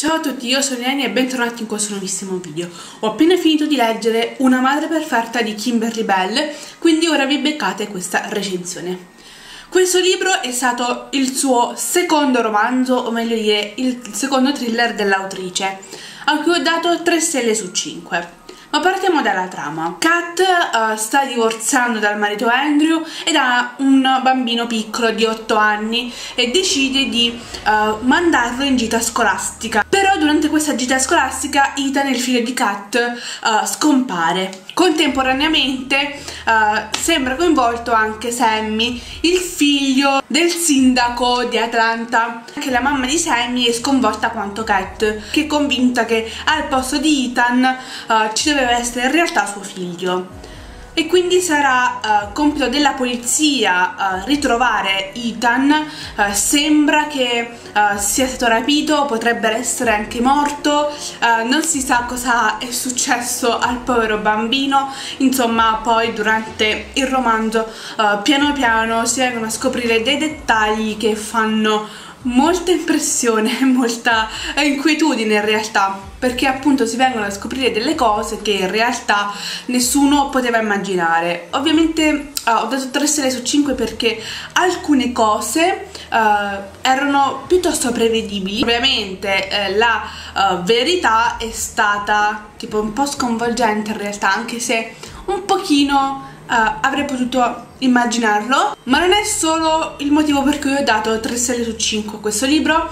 Ciao a tutti, io sono Eleni e bentornati in questo nuovissimo video. Ho appena finito di leggere Una madre perfetta di Kimberly Bell, quindi ora vi beccate questa recensione. Questo libro è stato il suo secondo romanzo, o meglio dire il secondo thriller dell'autrice, a cui ho dato 3 stelle su 5. Ma partiamo dalla trama. Kat sta divorziando dal marito Andrew ed ha un bambino piccolo di 8 anni e decide di mandarlo in gita scolastica. Però durante questa gita scolastica Ethan, il figlio di Kat, scompare. Contemporaneamente sembra coinvolto anche Sammy, il figlio del sindaco di Atlanta. Anche la mamma di Sammy è sconvolta quanto Kat, che è convinta che al posto di Ethan ci doveva essere in realtà suo figlio. E quindi sarà compito della polizia ritrovare Ethan. Sembra che sia stato rapito, potrebbe essere anche morto, non si sa cosa è successo al povero bambino. Insomma, poi durante il romanzo piano piano si vengono a scoprire dei dettagli che fanno molta impressione, molta inquietudine in realtà, perché appunto si vengono a scoprire delle cose che in realtà nessuno poteva immaginare. Ovviamente ho dato 3 stelle su 5 perché alcune cose erano piuttosto prevedibili. Ovviamente la verità è stata tipo un po' sconvolgente in realtà, anche se un pochino avrei potuto immaginarlo, ma non è solo il motivo per cui ho dato 3 stelle su 5 a questo libro,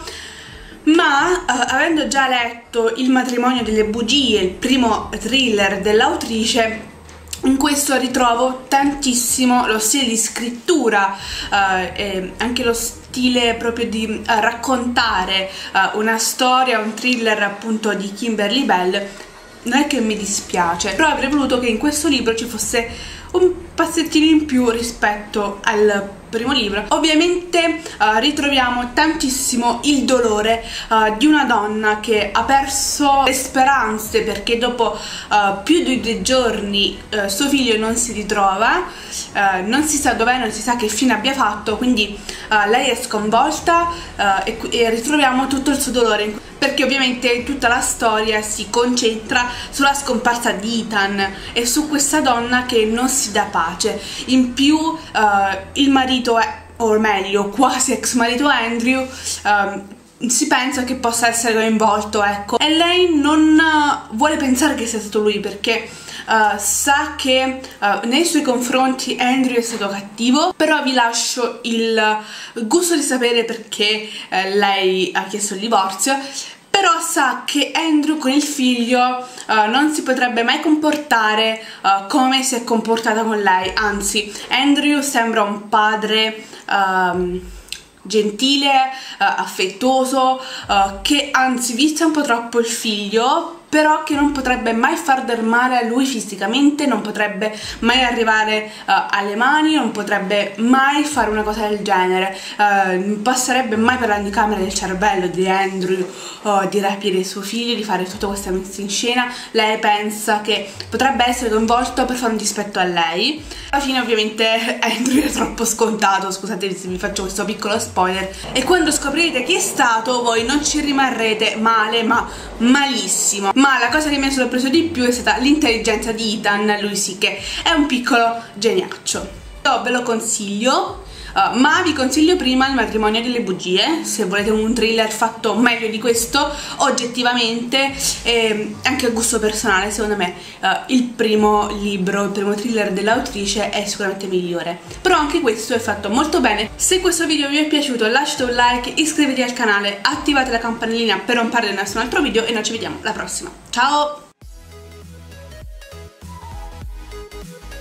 ma avendo già letto Il matrimonio delle bugie, il primo thriller dell'autrice, in questo ritrovo tantissimo lo stile di scrittura e anche lo stile proprio di raccontare una storia, un thriller appunto di Kimberly Bell. Non è che mi dispiace, però avrei voluto che in questo libro ci fosse un passettino in più rispetto al primo libro. Ovviamente ritroviamo tantissimo il dolore di una donna che ha perso le speranze perché dopo più di 2 giorni suo figlio non si ritrova, non si sa dov'è, non si sa che fine abbia fatto, quindi lei è sconvolta e ritroviamo tutto il suo dolore, perché ovviamente tutta la storia si concentra sulla scomparsa di Ethan e su questa donna che non si dà pace. In più il marito o meglio quasi ex marito Andrew si pensa che possa essere coinvolto, ecco, e lei non vuole pensare che sia stato lui perché sa che nei suoi confronti Andrew è stato cattivo. Però vi lascio il gusto di sapere perché lei ha chiesto il divorzio. Però sa che Andrew con il figlio non si potrebbe mai comportare come si è comportata con lei. Anzi, Andrew sembra un padre gentile, affettuoso, che anzi vista un po' troppo il figlio, però che non potrebbe mai far del male a lui fisicamente, non potrebbe mai arrivare alle mani, non potrebbe mai fare una cosa del genere, non passerebbe mai per l'anticamera del cervello di Andrew di rapire suo figlio, di fare tutta questa messa in scena. Lei pensa che potrebbe essere coinvolto per fare un dispetto a lei. Alla fine ovviamente Andrew è troppo scontato, scusate se vi faccio questo piccolo spoiler, e quando scoprirete chi è stato voi non ci rimarrete male, ma malissimo. Ma la cosa che mi ha sorpreso di più è stata l'intelligenza di Ethan. Lui sì che è un piccolo geniaccio. Io ve lo consiglio, ma vi consiglio prima Il matrimonio delle bugie, se volete un thriller fatto meglio di questo oggettivamente e anche a gusto personale. Secondo me il primo libro, il primo thriller dell'autrice è sicuramente migliore, però anche questo è fatto molto bene. Se questo video vi è piaciuto lasciate un like, iscrivetevi al canale, attivate la campanellina per non perdere nessun altro video e noi ci vediamo alla prossima. Ciao!